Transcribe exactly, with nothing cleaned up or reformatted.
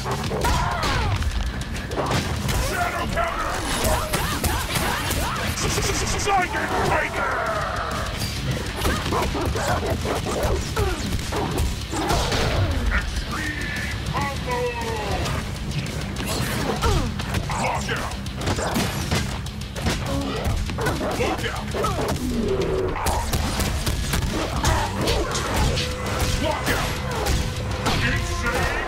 Shadow counter! Psychic breaker! Extreme combo! Lock out! Lock out! Lock out! Insane!